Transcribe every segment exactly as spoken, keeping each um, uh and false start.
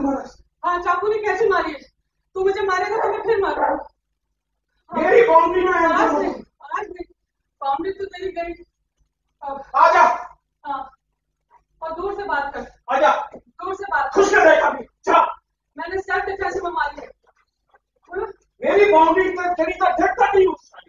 मारा? हाँ, चाकू ने कैसे मारी है? तू मुझे मारेगा तो मैं फिर मारूंगा। मेरी बाउंड्री में आज नहीं, आज नहीं, बाउंड्री तो तेरी गई। आजा। हाँ, और दूर से बात कर। आजा, दूर से बात कर। खुश कर देखा भी। जा। मैंने सेल्फ डिफेंस में मारी है। मेरी बाउंड्री तक चली तो झटका नहीं उस साली।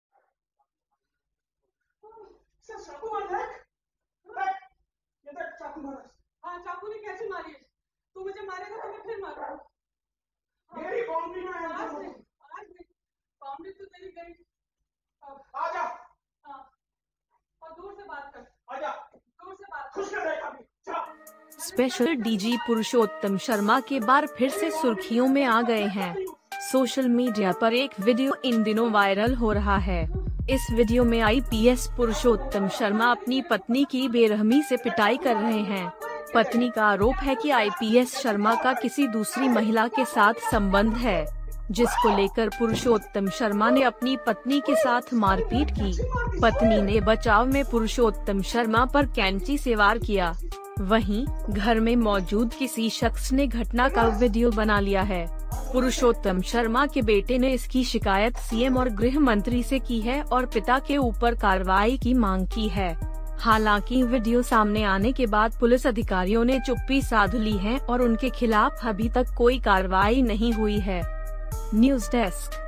सर चाकू मार देख। ये देख चाकू मारा। हाँ, चाकू ने कैसे मारी है? तू मुझे मारेगा तो मैं फिर मारूंगा। मेरी बाउंड्री में आज नहीं, आज नहीं, बाउंड्री तो तेरी गई। आजा। हाँ, और दूर से बात कर। आजा, दूर से बात कर। खुश कर देखा भी। जा। स्पेशल डीजी पुरुषोत्तम शर्मा के बार फिर से सुर्खियों में आ गए हैं। सोशल मीडिया पर एक वीडियो इन दिनों वायरल हो रहा है। इस वीडियो में आईपीएस पुरुषोत्तम शर्मा अपनी पत्नी की बेरहमी से पिटाई कर रहे हैं। पत्नी का आरोप है कि आईपीएस शर्मा का किसी दूसरी महिला के साथ संबंध है, जिसको लेकर पुरुषोत्तम शर्मा ने अपनी पत्नी के साथ मारपीट की। पत्नी ने बचाव में पुरुषोत्तम शर्मा पर कैंची से वार किया। वहीं घर में मौजूद किसी शख्स ने घटना का वीडियो बना लिया है। पुरुषोत्तम शर्मा के बेटे ने इसकी शिकायत सीएम और गृह मंत्री से की है और पिता के ऊपर कार्रवाई की मांग की है। हालांकि वीडियो सामने आने के बाद पुलिस अधिकारियों ने चुप्पी साध ली है और उनके खिलाफ अभी तक कोई कार्रवाई नहीं हुई है। News desk.